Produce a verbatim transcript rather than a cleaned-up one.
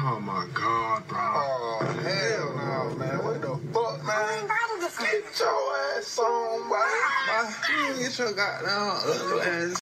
Oh my God, bro. Oh, hell no, man. What the fuck, man? Get your ass on, boy. You get your goddamn ugly ass.